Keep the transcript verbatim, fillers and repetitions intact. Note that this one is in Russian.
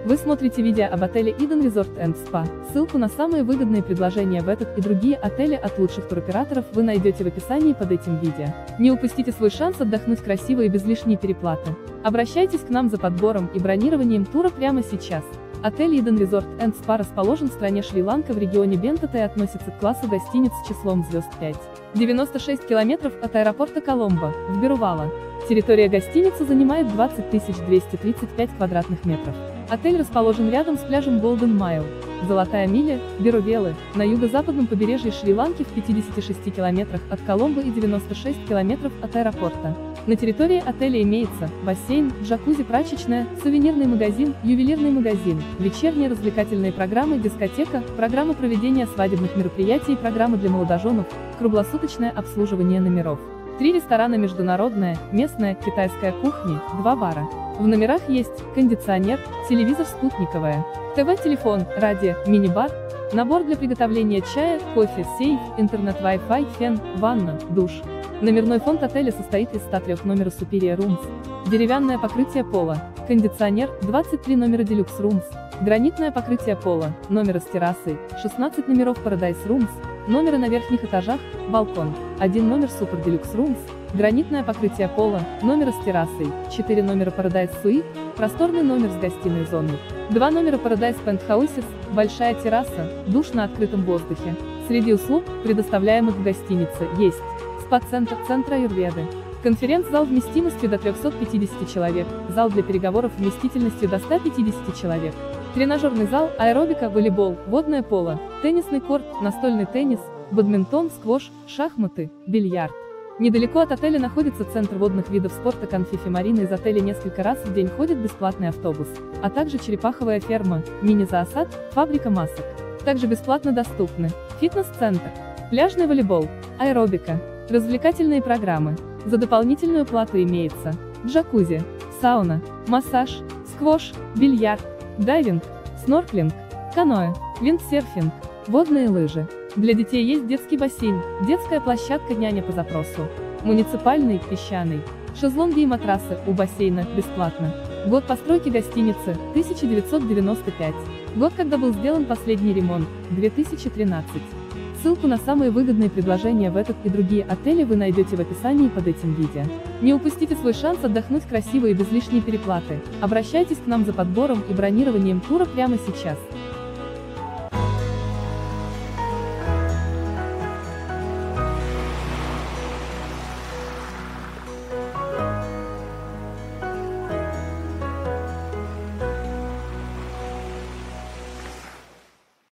Вы смотрите видео об отеле Eden Resort and Spa. Ссылку на самые выгодные предложения в этот и другие отели от лучших туроператоров вы найдете в описании под этим видео. Не упустите свой шанс отдохнуть красиво и без лишней переплаты. Обращайтесь к нам за подбором и бронированием тура прямо сейчас. Отель Eden Resort and Spa расположен в стране Шри-Ланка в регионе Бентата и относится к классу гостиниц с числом звезд пять. девяносто шесть километров от аэропорта Коломбо, в Берувала. Территория гостиницы занимает двадцать тысяч двести тридцать пять квадратных метров. Отель расположен рядом с пляжем Golden Mile, Золотая миля, Берувелы, на юго-западном побережье Шри-Ланки в пятидесяти шести километрах от Коломбо и девяноста шести километров от аэропорта. На территории отеля имеется бассейн, джакузи, прачечная, сувенирный магазин, ювелирный магазин, вечерние развлекательные программы, дискотека, программа проведения свадебных мероприятий, программы для молодоженов, круглосуточное обслуживание номеров. Три ресторана, международная, местная, китайская кухни, два бара. В номерах есть кондиционер, телевизор спутниковая, ТВ-телефон, радио, мини-бар, набор для приготовления чая, кофе, сейф, интернет, Wi-Fi, фен, ванна, душ. Номерной фонд отеля состоит из ста трёх номеров Superior Rooms, деревянное покрытие пола, кондиционер, двадцать три номера Deluxe Rooms, гранитное покрытие пола, номеры с террасой, шестнадцать номеров Paradise Rooms, номеры на верхних этажах, балкон, один номер Super Deluxe Rooms, гранитное покрытие пола, номера с террасой, четыре номера Paradise Suite, просторный номер с гостиной зоной, два номера Paradise Penthouses, большая терраса, душ на открытом воздухе. Среди услуг, предоставляемых в гостинице, есть спа-центр, центр аюрведы, конференц-зал вместимостью до трёхсот пятидесяти человек, зал для переговоров вместительностью до ста пятидесяти человек, тренажерный зал, аэробика, волейбол, водное поло, теннисный корт, настольный теннис, бадминтон, сквош, шахматы, бильярд. Недалеко от отеля находится центр водных видов спорта Конфифи Марина. Из отеля несколько раз в день ходит бесплатный автобус, а также черепаховая ферма, мини-зоосад, фабрика масок. Также бесплатно доступны фитнес-центр, пляжный волейбол, аэробика, развлекательные программы. За дополнительную плату имеется джакузи, сауна, массаж, сквош, бильярд, дайвинг, снорклинг, каноэ, виндсерфинг, водные лыжи. Для детей есть детский бассейн, детская площадка, няня по запросу, муниципальный, песчаный, шезлонги и матрасы у бассейна, бесплатно. Год постройки гостиницы, тысяча девятьсот девяносто пятый. Год, когда был сделан последний ремонт, две тысячи тринадцатый. Ссылку на самые выгодные предложения в этот и другие отели вы найдете в описании под этим видео. Не упустите свой шанс отдохнуть красиво и без лишней переплаты. Обращайтесь к нам за подбором и бронированием тура прямо сейчас.